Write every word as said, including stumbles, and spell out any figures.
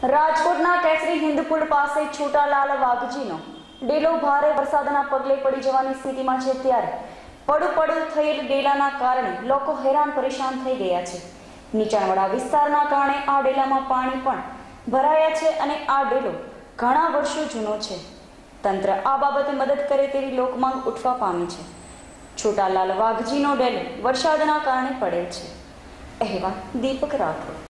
રાજકોટના કેસરી હિંદપુર પાસે છોટાલાલ વાઘજીનો ડેલો ભારે વરસાદના પગલે પડી જવાની સ્થિતિમાં છે, ત્યારે પડું પડું થયેલ ડેલાના કારણે લોકો હેરાન પરેશાન થઈ ગયા છે। નીચાણવાળા વિસ્તારના કારણે આ ડેલામાં પાણી પણ ભરાયા છે અને આ ડેલો ઘણા વર્ષો જૂનો છે। તંત્ર આ બાબતે મદદ કરે તેવી લોકમાંગ ઉઠવા પામી છે। છોટાલાલ વાઘજીનો ડેલો વરસાદના કારણે પડેલ છે। અહેવાલ દીપક રાઠોડ।